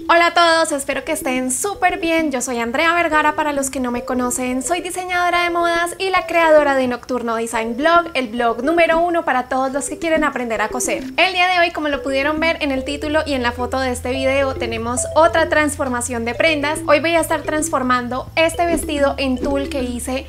Hola a todos, espero que estén súper bien. Yo soy Andrea Vergara, para los que no me conocen, soy diseñadora de modas y la creadora de Nocturno Design Blog, el blog número 1 para todos los que quieren aprender a coser. El día de hoy, como lo pudieron ver en el título y en la foto de este video, tenemos otra transformación de prendas. Hoy voy a estar transformando este vestido en tul que hice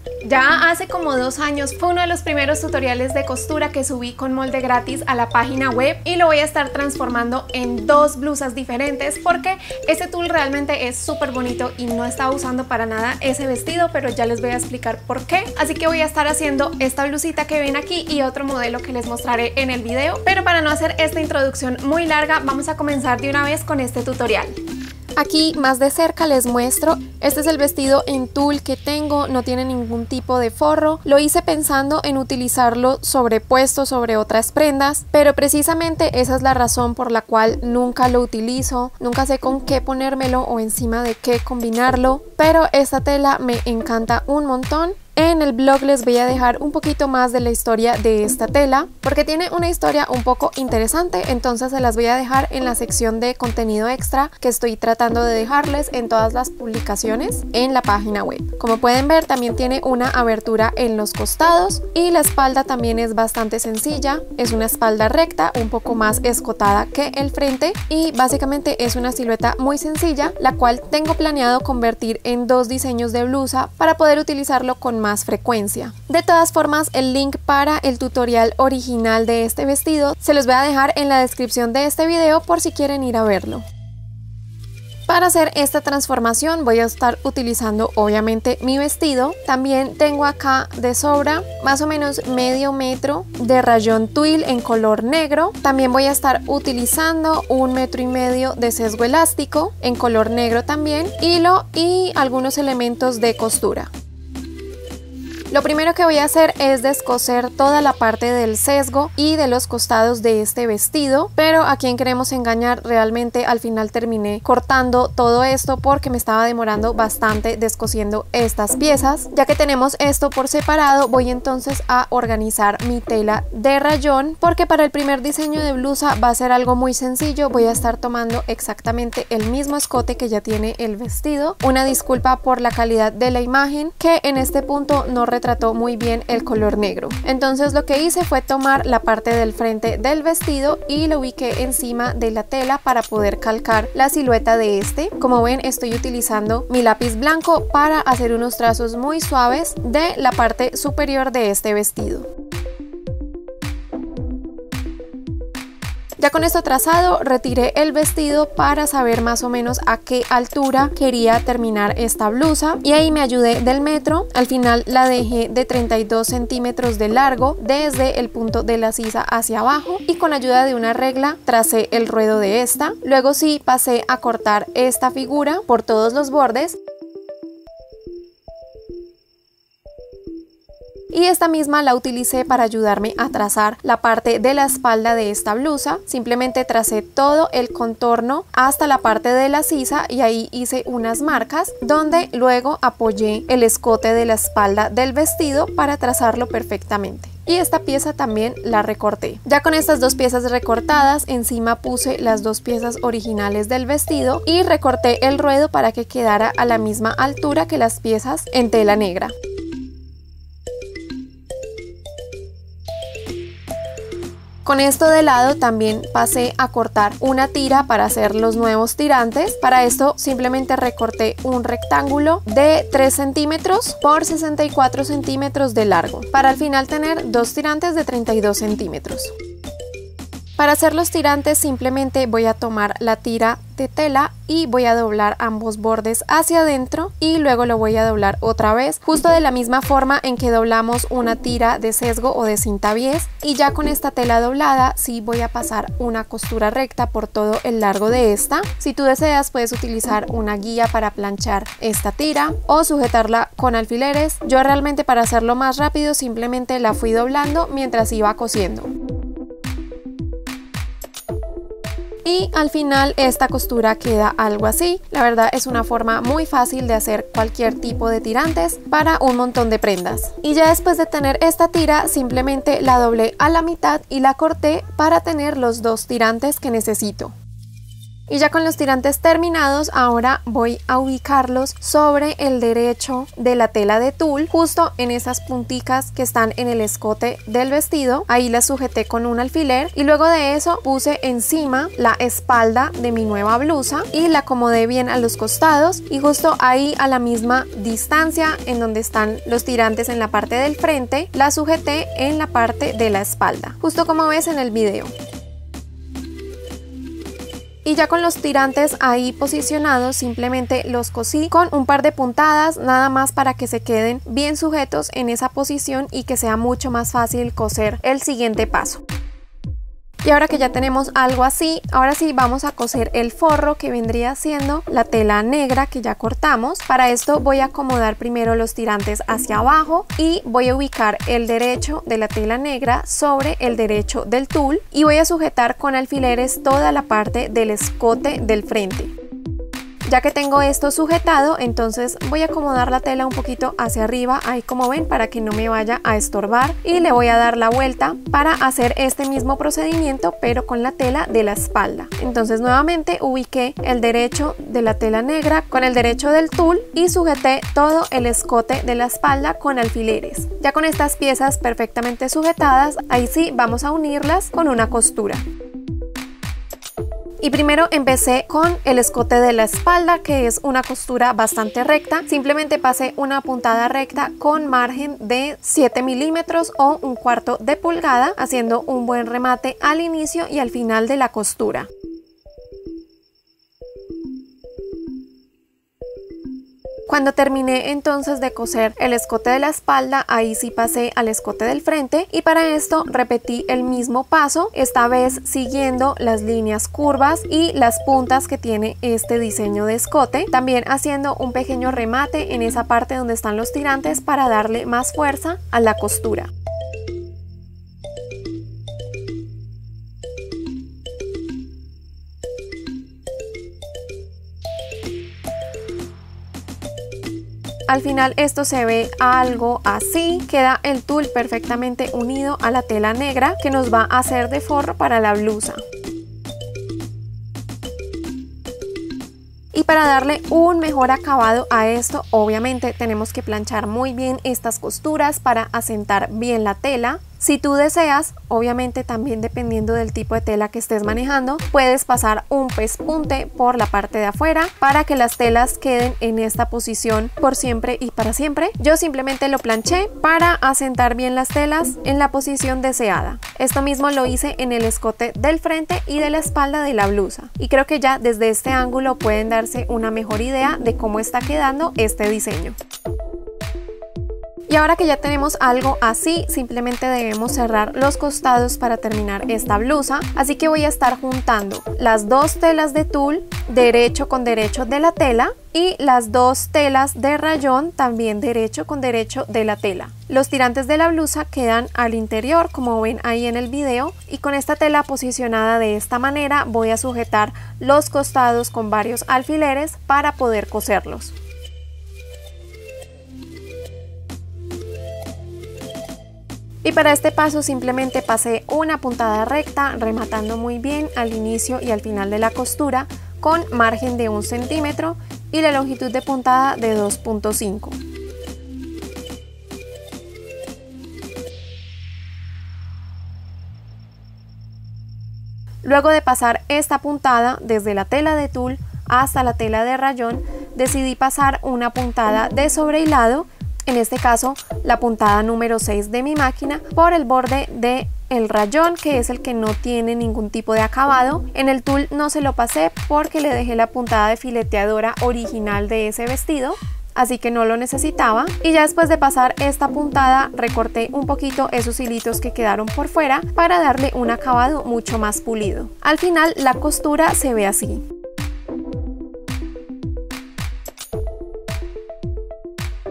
ya hace como 2 años. Fue uno de los primeros tutoriales de costura que subí con molde gratis a la página web y lo voy a estar transformando en 2 blusas diferentes porque este tul realmente es súper bonito y no estaba usando para nada ese vestido, pero ya les voy a explicar por qué. Así que voy a estar haciendo esta blusita que ven aquí y otro modelo que les mostraré en el video, pero para no hacer esta introducción muy larga, vamos a comenzar de una vez con este tutorial. Aquí más de cerca les muestro, este es el vestido en tul que tengo, no tiene ningún tipo de forro. Lo hice pensando en utilizarlo sobrepuesto sobre otras prendas, pero precisamente esa es la razón por la cual nunca lo utilizo, nunca sé con qué ponérmelo o encima de qué combinarlo, pero esta tela me encanta un montón. En el blog les voy a dejar un poquito más de la historia de esta tela porque tiene una historia un poco interesante, entonces se las voy a dejar en la sección de contenido extra que estoy tratando de dejarles en todas las publicaciones en la página web. Como pueden ver, también tiene una abertura en los costados y la espalda también es bastante sencilla, es una espalda recta, un poco más escotada que el frente y básicamente es una silueta muy sencilla, la cual tengo planeado convertir en 2 diseños de blusa para poder utilizarlo con más frecuencia. De todas formas, el link para el tutorial original de este vestido se los voy a dejar en la descripción de este video por si quieren ir a verlo. Para hacer esta transformación voy a estar utilizando obviamente mi vestido. También tengo acá de sobra más o menos medio metro de rayón twill en color negro. También voy a estar utilizando 1,5 metros de sesgo elástico en color negro también, hilo y algunos elementos de costura. Lo primero que voy a hacer es descoser toda la parte del sesgo y de los costados de este vestido, pero a quien queremos engañar, realmente al final terminé cortando todo esto porque me estaba demorando bastante descosiendo estas piezas. Ya que tenemos esto por separado, voy entonces a organizar mi tela de rayón porque para el primer diseño de blusa va a ser algo muy sencillo. Voy a estar tomando exactamente el mismo escote que ya tiene el vestido. Una disculpa por la calidad de la imagen, que en este punto no retrató muy bien el color negro. Entonces lo que hice fue tomar la parte del frente del vestido y lo ubiqué encima de la tela para poder calcar la silueta de este. Como ven, estoy utilizando mi lápiz blanco para hacer unos trazos muy suaves de la parte superior de este vestido. Ya con esto trazado, retiré el vestido para saber más o menos a qué altura quería terminar esta blusa y ahí me ayudé del metro. Al final la dejé de 32 centímetros de largo desde el punto de la sisa hacia abajo y con ayuda de una regla tracé el ruedo de esta. Luego sí pasé a cortar esta figura por todos los bordes. Y esta misma la utilicé para ayudarme a trazar la parte de la espalda de esta blusa. Simplemente tracé todo el contorno hasta la parte de la sisa y ahí hice unas marcas donde luego apoyé el escote de la espalda del vestido para trazarlo perfectamente. Y esta pieza también la recorté. Ya con estas 2 piezas recortadas, encima puse las 2 piezas originales del vestido y recorté el ruedo para que quedara a la misma altura que las piezas en tela negra. Con esto de lado también pasé a cortar una tira para hacer los nuevos tirantes. Para esto simplemente recorté un rectángulo de 3 centímetros por 64 centímetros de largo para al final tener 2 tirantes de 32 centímetros. Para hacer los tirantes simplemente voy a tomar la tira de tela y voy a doblar ambos bordes hacia adentro y luego lo voy a doblar otra vez, justo de la misma forma en que doblamos una tira de sesgo o de cinta bies. Y ya con esta tela doblada sí voy a pasar una costura recta por todo el largo de esta. Si tú deseas puedes utilizar una guía para planchar esta tira o sujetarla con alfileres. Yo realmente, para hacerlo más rápido, simplemente la fui doblando mientras iba cosiendo. Y al final esta costura queda algo así. La verdad es una forma muy fácil de hacer cualquier tipo de tirantes para un montón de prendas. Y ya después de tener esta tira simplemente la doblé a la mitad y la corté para tener los 2 tirantes que necesito. Y ya con los tirantes terminados, ahora voy a ubicarlos sobre el derecho de la tela de tul, justo en esas punticas que están en el escote del vestido. Ahí las sujeté con un alfiler y luego de eso puse encima la espalda de mi nueva blusa y la acomodé bien a los costados y justo ahí a la misma distancia en donde están los tirantes en la parte del frente, la sujeté en la parte de la espalda, justo como ves en el video. Y ya con los tirantes ahí posicionados, simplemente los cosí con un par de puntadas, nada más para que se queden bien sujetos en esa posición y que sea mucho más fácil coser el siguiente paso. Y ahora que ya tenemos algo así, ahora sí vamos a coser el forro, que vendría siendo la tela negra que ya cortamos. Para esto voy a acomodar primero los tirantes hacia abajo y voy a ubicar el derecho de la tela negra sobre el derecho del tul y voy a sujetar con alfileres toda la parte del escote del frente. Ya que tengo esto sujetado, entonces voy a acomodar la tela un poquito hacia arriba, ahí como ven, para que no me vaya a estorbar, y le voy a dar la vuelta para hacer este mismo procedimiento pero con la tela de la espalda. Entonces nuevamente ubiqué el derecho de la tela negra con el derecho del tul y sujeté todo el escote de la espalda con alfileres. Ya con estas piezas perfectamente sujetadas, ahí sí vamos a unirlas con una costura. Y primero empecé con el escote de la espalda, que es una costura bastante recta. Simplemente pasé una puntada recta con margen de 7 milímetros o 1/4 de pulgada, haciendo un buen remate al inicio y al final de la costura. Cuando terminé entonces de coser el escote de la espalda, ahí sí pasé al escote del frente y para esto repetí el mismo paso, esta vez siguiendo las líneas curvas y las puntas que tiene este diseño de escote, también haciendo un pequeño remate en esa parte donde están los tirantes para darle más fuerza a la costura. Al final esto se ve algo así, queda el tul perfectamente unido a la tela negra que nos va a hacer de forro para la blusa. Y para darle un mejor acabado a esto, obviamente tenemos que planchar muy bien estas costuras para asentar bien la tela. Si tú deseas, obviamente también dependiendo del tipo de tela que estés manejando, puedes pasar un pespunte por la parte de afuera para que las telas queden en esta posición por siempre y para siempre. Yo simplemente lo planché para asentar bien las telas en la posición deseada. Esto mismo lo hice en el escote del frente y de la espalda de la blusa. Y creo que ya desde este ángulo pueden darse una mejor idea de cómo está quedando este diseño. Y ahora que ya tenemos algo así, simplemente debemos cerrar los costados para terminar esta blusa. Así que voy a estar juntando las dos telas de tul, derecho con derecho de la tela, y las dos telas de rayón, también derecho con derecho de la tela. Los tirantes de la blusa quedan al interior, como ven ahí en el video, y con esta tela posicionada de esta manera voy a sujetar los costados con varios alfileres para poder coserlos. Y para este paso simplemente pasé una puntada recta, rematando muy bien al inicio y al final de la costura con margen de 1 centímetro y la longitud de puntada de 2.5. Luego de pasar esta puntada desde la tela de tul hasta la tela de rayón, decidí pasar una puntada de sobrehilado, en este caso la puntada número 6 de mi máquina, por el borde del rayón, que es el que no tiene ningún tipo de acabado. En el tul no se lo pasé porque le dejé la puntada de fileteadora original de ese vestido, así que no lo necesitaba. Y ya después de pasar esta puntada recorté un poquito esos hilitos que quedaron por fuera para darle un acabado mucho más pulido. Al final la costura se ve así.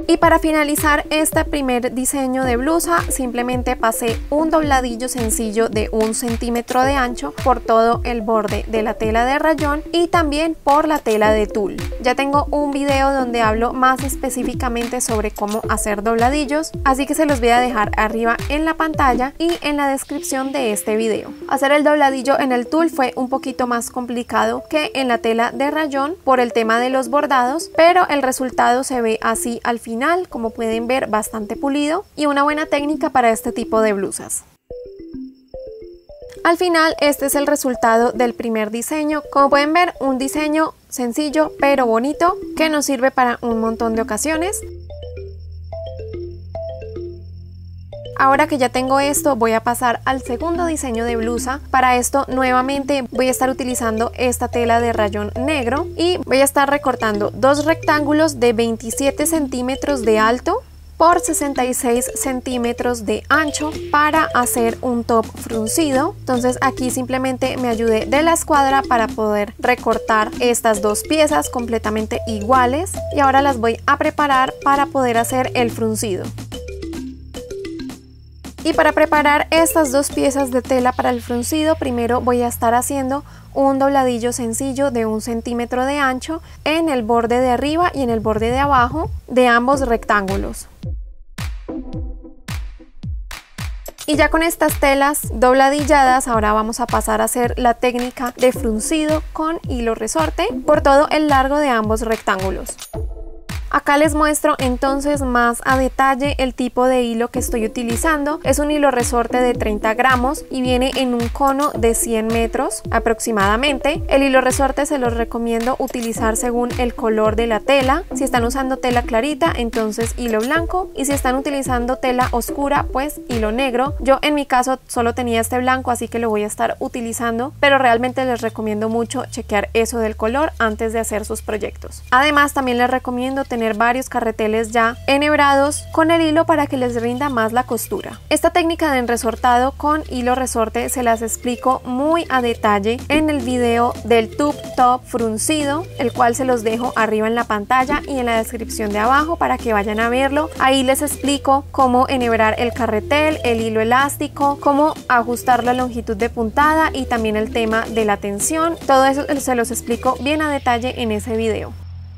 Y para finalizar este primer diseño de blusa, simplemente pasé un dobladillo sencillo de 1 centímetro de ancho por todo el borde de la tela de rayón y también por la tela de tul. Ya tengo un video donde hablo más específicamente sobre cómo hacer dobladillos, así que se los voy a dejar arriba en la pantalla y en la descripción de este video. Hacer el dobladillo en el tul fue un poquito más complicado que en la tela de rayón por el tema de los bordados, pero el resultado se ve así al final. Como pueden ver, bastante pulido y una buena técnica para este tipo de blusas. Al final, este es el resultado del primer diseño. Como pueden ver, un diseño sencillo pero bonito que nos sirve para un montón de ocasiones. Ahora que ya tengo esto, voy a pasar al segundo diseño de blusa. Para esto nuevamente voy a estar utilizando esta tela de rayón negro y voy a estar recortando dos rectángulos de 27 centímetros de alto por 66 centímetros de ancho para hacer un top fruncido. Entonces aquí simplemente me ayudé de la escuadra para poder recortar estas dos piezas completamente iguales y ahora las voy a preparar para poder hacer el fruncido. Y para preparar estas dos piezas de tela para el fruncido, primero voy a estar haciendo un dobladillo sencillo de 1 centímetro de ancho en el borde de arriba y en el borde de abajo de ambos rectángulos. Y ya con estas telas dobladilladas, ahora vamos a pasar a hacer la técnica de fruncido con hilo resorte por todo el largo de ambos rectángulos. Acá les muestro entonces más a detalle el tipo de hilo que estoy utilizando. Es un hilo resorte de 30 gramos y viene en un cono de 100 metros aproximadamente. El hilo resorte se los recomiendo utilizar según el color de la tela. Si están usando tela clarita, entonces hilo blanco, y si están utilizando tela oscura, pues hilo negro. Yo en mi caso solo tenía este blanco, así que lo voy a estar utilizando, pero realmente les recomiendo mucho chequear eso del color antes de hacer sus proyectos. Además, también les recomiendo tener varios carreteles ya enhebrados con el hilo para que les rinda más la costura. Esta técnica de enresortado con hilo resorte se las explico muy a detalle en el video del tube top fruncido, el cual se los dejo arriba en la pantalla y en la descripción de abajo para que vayan a verlo. Ahí les explico cómo enhebrar el carretel, el hilo elástico, cómo ajustar la longitud de puntada y también el tema de la tensión. Todo eso se los explico bien a detalle en ese video.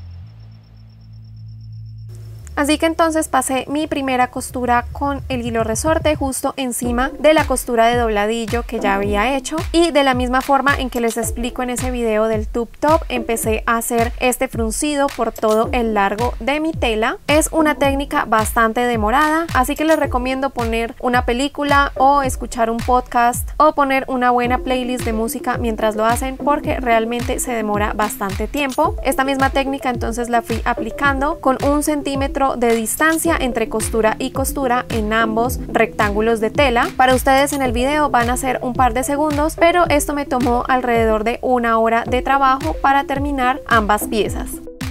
Así que entonces pasé mi primera costura con el hilo resorte justo encima de la costura de dobladillo que ya había hecho, y de la misma forma en que les explico en ese video del tube top empecé a hacer este fruncido por todo el largo de mi tela. Es una técnica bastante demorada, así que les recomiendo poner una película o escuchar un podcast o poner una buena playlist de música mientras lo hacen, porque realmente se demora bastante tiempo. Esta misma técnica entonces la fui aplicando con 1 centímetro de distancia entre costura y costura en ambos rectángulos de tela. Para ustedes en el video van a ser un par de segundos, pero esto me tomó alrededor de 1 hora de trabajo para terminar ambas piezas.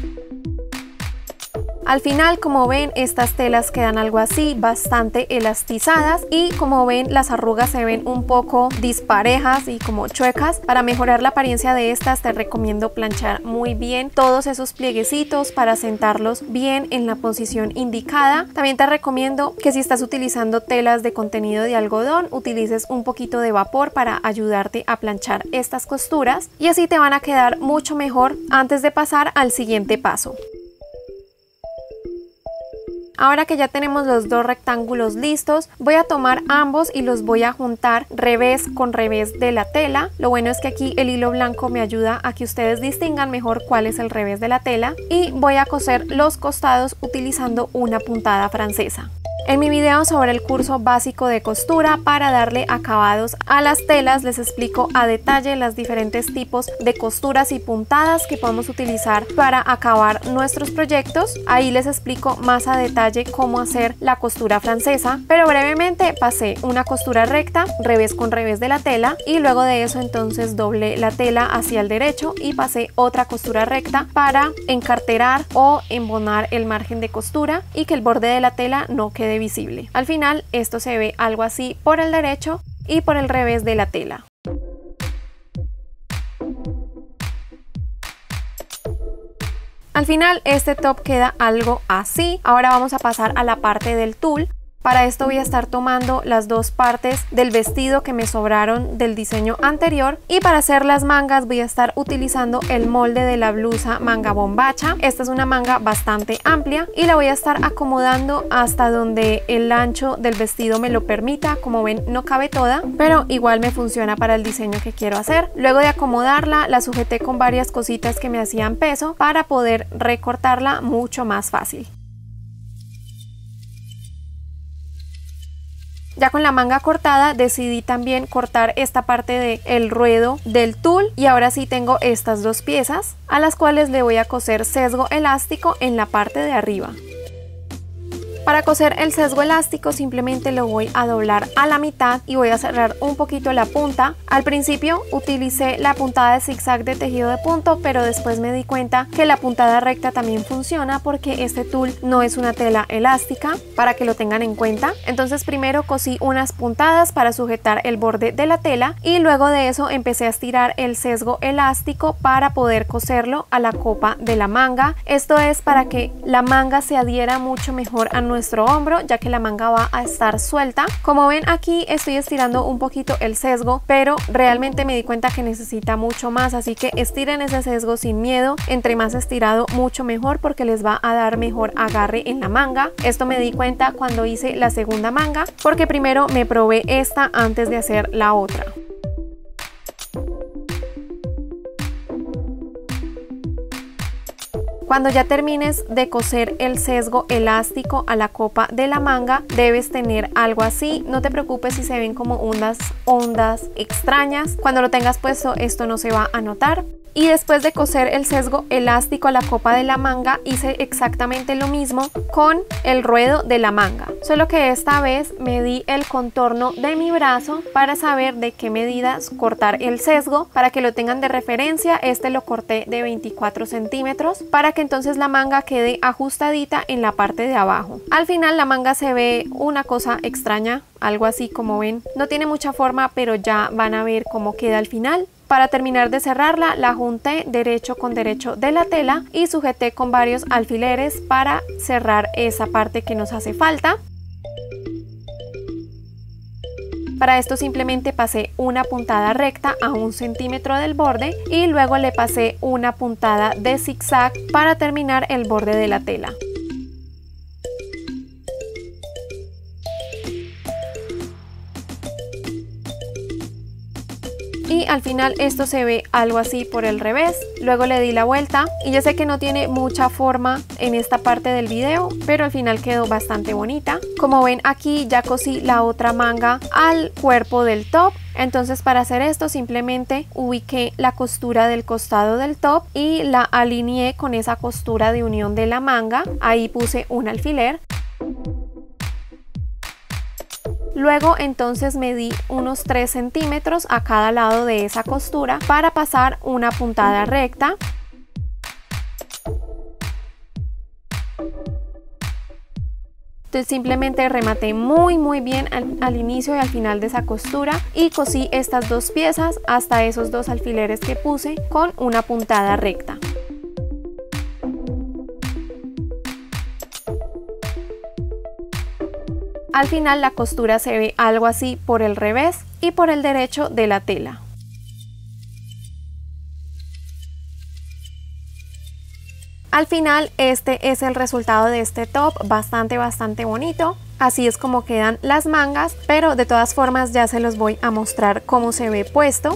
Al final, como ven, estas telas quedan algo así, bastante elastizadas, y como ven, las arrugas se ven un poco disparejas y como chuecas. Para mejorar la apariencia de estas te recomiendo planchar muy bien todos esos plieguecitos para sentarlos bien en la posición indicada. También te recomiendo que si estás utilizando telas de contenido de algodón, utilices un poquito de vapor para ayudarte a planchar estas costuras, y así te van a quedar mucho mejor antes de pasar al siguiente paso. Ahora que ya tenemos los dos rectángulos listos, voy a tomar ambos y los voy a juntar revés con revés de la tela. Lo bueno es que aquí el hilo blanco me ayuda a que ustedes distingan mejor cuál es el revés de la tela, y voy a coser los costados utilizando una puntada francesa. En mi video sobre el curso básico de costura para darle acabados a las telas les explico a detalle los diferentes tipos de costuras y puntadas que podemos utilizar para acabar nuestros proyectos. Ahí les explico más a detalle cómo hacer la costura francesa, pero brevemente pasé una costura recta, revés con revés de la tela, y luego de eso entonces doblé la tela hacia el derecho y pasé otra costura recta para encarterar o embonar el margen de costura y que el borde de la tela no quede visible. Al final esto se ve algo así por el derecho y por el revés de la tela. Al final este top queda algo así. Ahora vamos a pasar a la parte del tul. Para esto voy a estar tomando las dos partes del vestido que me sobraron del diseño anterior, y para hacer las mangas voy a estar utilizando el molde de la blusa manga bombacha. Esta es una manga bastante amplia y la voy a estar acomodando hasta donde el ancho del vestido me lo permita. Como ven, no cabe toda, pero igual me funciona para el diseño que quiero hacer. Luego de acomodarla, la sujeté con varias cositas que me hacían peso para poder recortarla mucho más fácil. Ya con la manga cortada decidí también cortar esta parte del ruedo del tul, y ahora sí tengo estas dos piezas a las cuales le voy a coser sesgo elástico en la parte de arriba. Para coser el sesgo elástico simplemente lo voy a doblar a la mitad y voy a cerrar un poquito la punta. Al principio utilicé la puntada de zigzag de tejido de punto, pero después me di cuenta que la puntada recta también funciona porque este tul no es una tela elástica, para que lo tengan en cuenta. Entonces primero cosí unas puntadas para sujetar el borde de la tela y luego de eso empecé a estirar el sesgo elástico para poder coserlo a la copa de la manga. Esto es para que la manga se adhiera mucho mejor a nuestro hombro, ya que la manga va a estar suelta. Como ven, aquí estoy estirando un poquito el sesgo, pero realmente me di cuenta que necesita mucho más, así que estiren ese sesgo sin miedo. Entre más estirado mucho mejor, porque les va a dar mejor agarre en la manga. Esto me di cuenta cuando hice la segunda manga, porque primero me probé esta antes de hacer la otra. Cuando ya termines de coser el sesgo elástico a la copa de la manga, debes tener algo así. No te preocupes si se ven como unas ondas extrañas. Cuando lo tengas puesto, esto no se va a notar. Y después de coser el sesgo elástico a la copa de la manga, hice exactamente lo mismo con el ruedo de la manga, solo que esta vez medí el contorno de mi brazo para saber de qué medidas cortar el sesgo. Para que lo tengan de referencia, este lo corté de 24 centímetros para que entonces la manga quede ajustadita en la parte de abajo. Al final la manga se ve una cosa extraña, algo así como ven. No tiene mucha forma, pero ya van a ver cómo queda al final. Para terminar de cerrarla, la junté derecho con derecho de la tela y sujeté con varios alfileres para cerrar esa parte que nos hace falta. Para esto simplemente pasé una puntada recta a 1 centímetro del borde y luego le pasé una puntada de zigzag para terminar el borde de la tela. Y al final esto se ve algo así por el revés. Luego le di la vuelta y yo sé que no tiene mucha forma en esta parte del video, pero al final quedó bastante bonita. Como ven, aquí ya cosí la otra manga al cuerpo del top. Entonces para hacer esto simplemente ubiqué la costura del costado del top y la alineé con esa costura de unión de la manga. Ahí puse un alfiler. Luego entonces medí unos 3 centímetros a cada lado de esa costura para pasar una puntada recta. Entonces simplemente rematé muy bien al inicio y al final de esa costura y cosí estas dos piezas hasta esos dos alfileres que puse con una puntada recta. Al final la costura se ve algo así por el revés y por el derecho de la tela. Al final este es el resultado de este top, bastante bonito. Así es como quedan las mangas, pero de todas formas ya se los voy a mostrar cómo se ve puesto.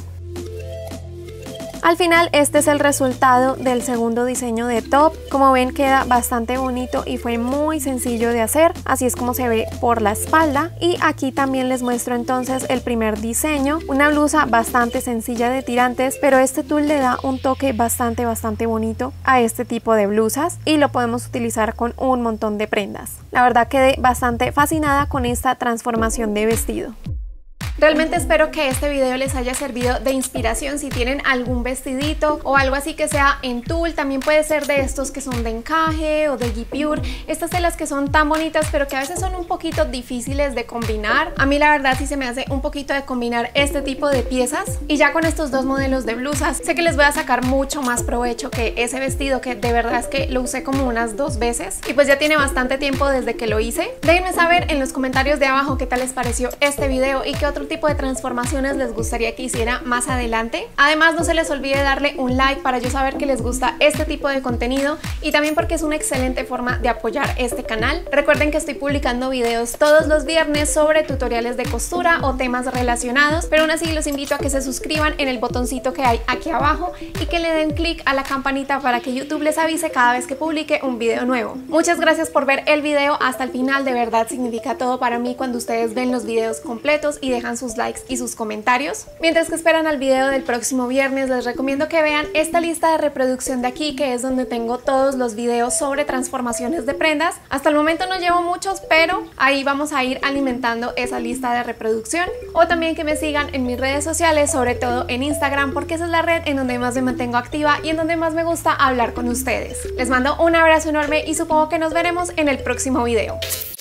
Al final este es el resultado del segundo diseño de top. Como ven, queda bastante bonito y fue muy sencillo de hacer. Así es como se ve por la espalda. Y aquí también les muestro entonces el primer diseño. Una blusa bastante sencilla de tirantes, pero este tul le da un toque bastante bonito a este tipo de blusas y lo podemos utilizar con un montón de prendas. La verdad quedé bastante fascinada con esta transformación de vestido. Realmente espero que este video les haya servido de inspiración si tienen algún vestidito o algo así que sea en tul. También puede ser de estos que son de encaje o de guipure, estas telas que son tan bonitas pero que a veces son un poquito difíciles de combinar. A mí la verdad sí se me hace un poquito de combinar este tipo de piezas, y ya con estos dos modelos de blusas sé que les voy a sacar mucho más provecho que ese vestido, que de verdad es que lo usé como unas 2 veces y pues ya tiene bastante tiempo desde que lo hice. Déjenme saber en los comentarios de abajo qué tal les pareció este video y qué otro tipo de transformaciones les gustaría que hiciera más adelante. Además, no se les olvide darle un like para yo saber que les gusta este tipo de contenido, y también porque es una excelente forma de apoyar este canal. Recuerden que estoy publicando videos todos los viernes sobre tutoriales de costura o temas relacionados, pero aún así los invito a que se suscriban en el botoncito que hay aquí abajo y que le den clic a la campanita para que YouTube les avise cada vez que publique un video nuevo. Muchas gracias por ver el video hasta el final, de verdad significa todo para mí cuando ustedes ven los videos completos y dejan sus likes y sus comentarios. Mientras que esperan al video del próximo viernes, les recomiendo que vean esta lista de reproducción de aquí, que es donde tengo todos los videos sobre transformaciones de prendas. Hasta el momento no llevo muchos, pero ahí vamos a ir alimentando esa lista de reproducción. O también que me sigan en mis redes sociales, sobre todo en Instagram, porque esa es la red en donde más me mantengo activa y en donde más me gusta hablar con ustedes. Les mando un abrazo enorme y supongo que nos veremos en el próximo video.